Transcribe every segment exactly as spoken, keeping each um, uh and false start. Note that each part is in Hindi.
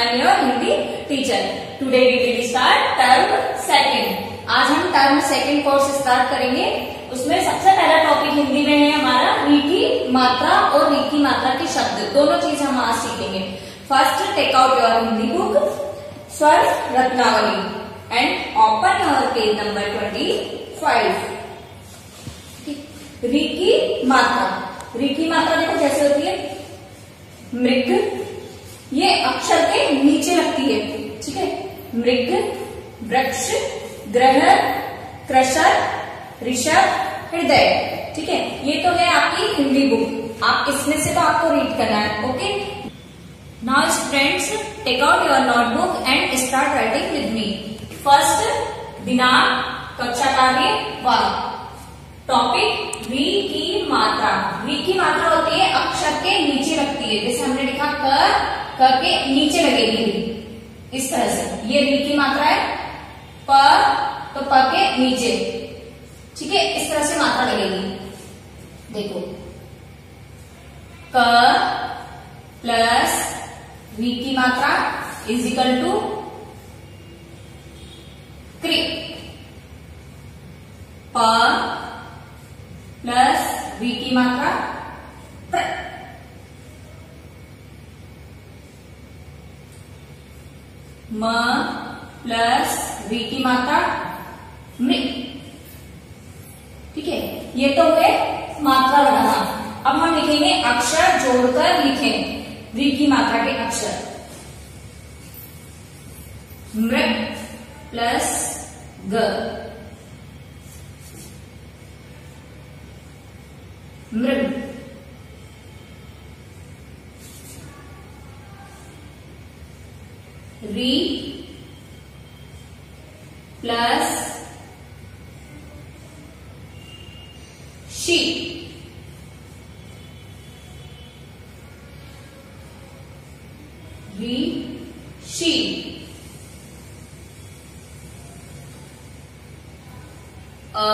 am your Hindi teacher. Today we will start term second. आज हम टर्म सेकंड कोर्स स्टार्ट करेंगे. उसमें सबसे पहला टॉपिक हिंदी में है हमारा री की मात्रा और री की मात्रा के शब्द. दोनों चीज हम आज सीखेंगे. First, take out your Hindi book Swar Ratnavali and open your page number twenty five. री की मात्रा. री की मात्रा देखो कैसे होती है. मृग, ये अक्षर के नीचे लगती है. ठीक है. मृग, वृक्ष, ग्रह, कृषक, ऋषभ, हृदय. ठीक है. ये तो है आपकी हिंदी बुक. आप इसमें से तो आपको रीड करना है. Okay. Now students, take out your notebook and start writing with me. First, दिनांक, कक्षा कार्य, वाक्य. टॉपिक री की मात्रा. री की मात्रा होती है अक्षर के नीचे लगती है. जैसे हमने लिखा क, क के नीचे लगेगी इस तरह से. ये री की मात्रा है. प तो प के नीचे. ठीक है. इस तरह से मात्रा लगेगी. देखो, क प्लस री की मात्रा इज इक्वल टू क्री. प प्लस वी की मात्रा प्र. म प्लस वी की मात्रा मृ. ठीक है. ये तो है मात्रा लगाना. अब हम लिखेंगे अक्षर जोड़कर लिखें वी की मात्रा के अक्षर. मृ प्लस ग. मृग. री प्लस शी. री शी. अ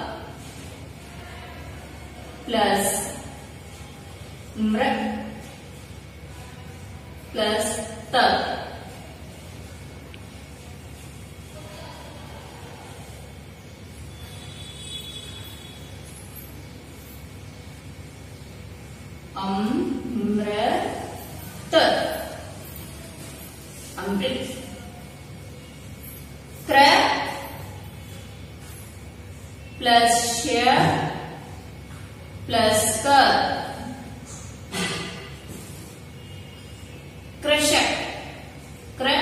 प्लस मृ प्लस त. अमृत. अमृत. क्र प्लस श प्लस क. कृषक. क्र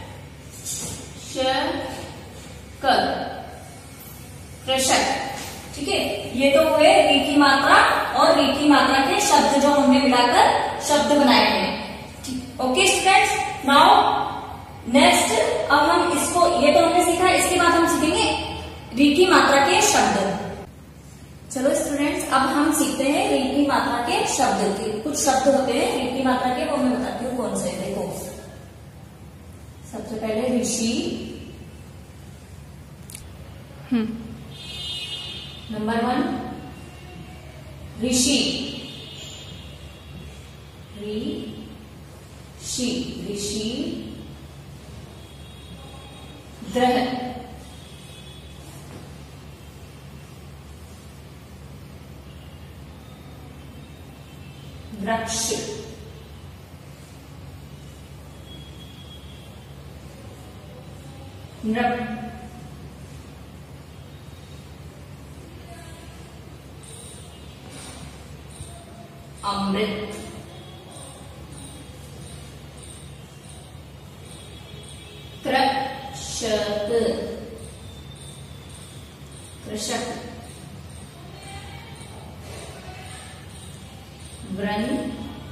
श क. कृषक. ठीक है. ये तो हुए री की मात्रा और री की मात्रा के शब्द जो हमने मिलाकर शब्द बनाए हैं. Okay students. नाउ नेक्स्ट, अब हम इसको, ये तो हमने सीखा. इसके बाद हम सीखेंगे री की मात्रा के शब्द. चलो स्टूडेंट्स, अब हम सीखते हैं री की मात्रा के शब्द के. कुछ शब्द होते हैं री की मात्रा के, वो मैं बताती हूँ कौन से. देखो, सबसे पहले ऋषि. नंबर वन ऋषि. ऋषि. ऋषि. ग्रह. वृक्ष. नृप. अमृत. कृषक. कृषक. वृंदावन.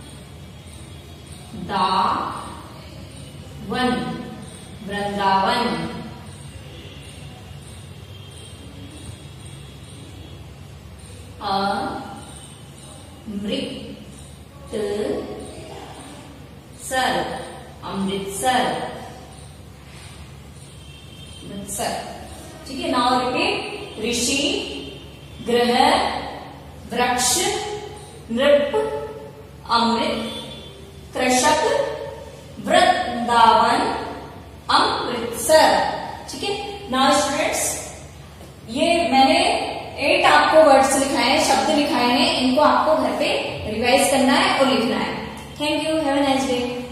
वृंदावन. अमृतसर. अमृतसर. अमृतसर. ठीक है. Now repeat. ऋषि, ग्रह, वृक्ष, नृप, अमृत, कृषक, व्रत वृंदावन, अमृतसर। ठीक है, नाउ स्टूडेंट्स, ये मैंने एट आपको वर्ड्स लिखाए हैं, शब्द लिखाए हैं, इनको आपको घर पे रिवाइज करना है और लिखना है। Thank you, have a nice day.